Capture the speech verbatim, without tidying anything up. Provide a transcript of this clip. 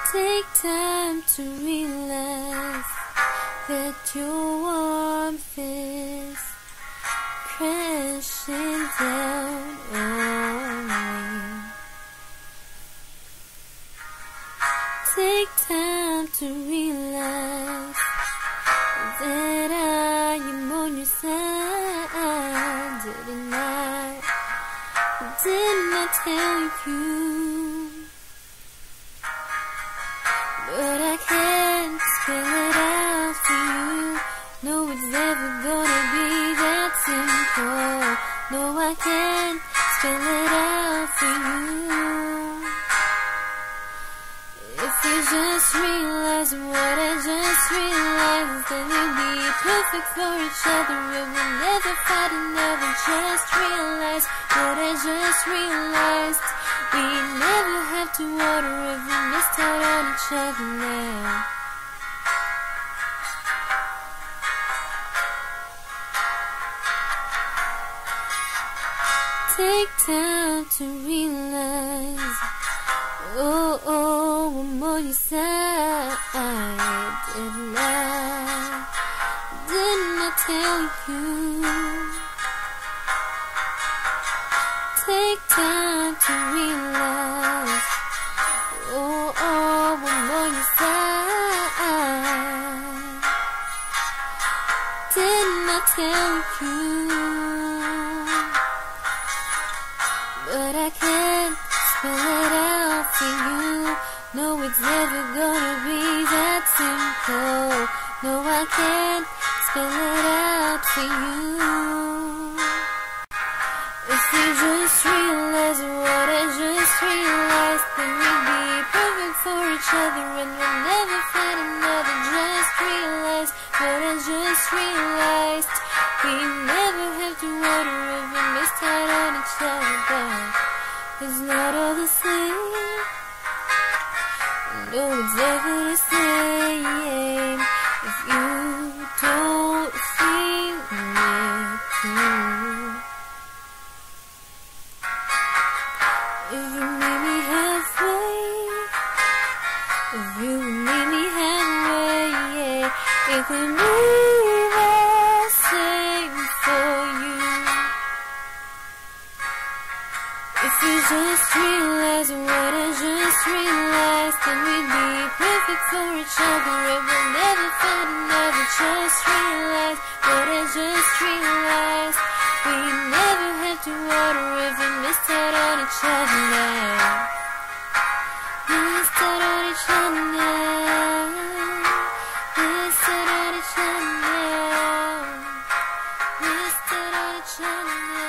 Take time to realize that your warmth is crashing down on me. Take time to realize that I am on your side. Didn't I? Didn't I tell you? But I can't spell it out for you. No, it's never gonna be that simple. No, I can't spell it out for you. If you just realize what I just realized, then we'll be perfect for each other and we'll never fight and never just realize what I just realized. We never have to wonder if we missed out on each other now. Take time to realize, oh, oh, I'm on your side. Didn't I, didn't I tell you? Take time to realize, oh, oh, I'm on your side. Didn't I tell you? But I can't spell it out for you. No, it's never gonna be that simple. No, I can't spell it out for you. If you just realize what I just realized, then we'll be perfect for each other and we'll never find another. Just realize what I just realized. We never have to wonder if we missed out on each other. It's not all the same. No, it's never the same if you don't feel it too. If you meet me halfway, if you meet me halfway, yeah, it could be the same for you. If you just realize what I just realized, then we'd be perfect for each other and we'll never find another. Just realize what I just realized. We never have to wonder if we missed out on each other now. Missed out on each other now. Missed out on each other now. Missed out on each other now.